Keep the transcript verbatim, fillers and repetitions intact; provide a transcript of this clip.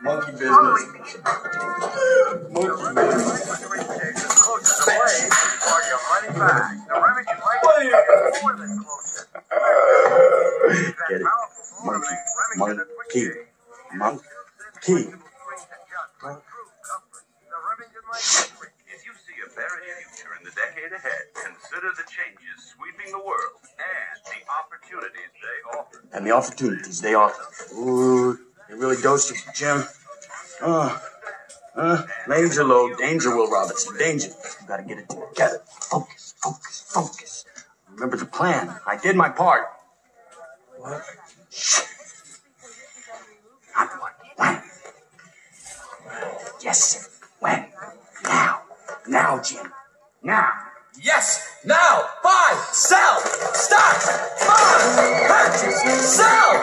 Monkey business. Monkey business. Get it? Monkey. Monkey. Monkey. If you see a better future in the decade ahead, consider the changes sweeping the world and the opportunities they offer. And the opportunities they offer. Ooh, it really dosed you, Jim. Uh, uh, danger, low, danger, Will Robinson, danger. You gotta get it together. Focus, focus, focus. Remember the plan. I did my part. What? Shh. Not what? When? Yes, sir. When? Now. Now, Jim. Now. Yes, now. Buy, sell, stock, buy, purchase, sell.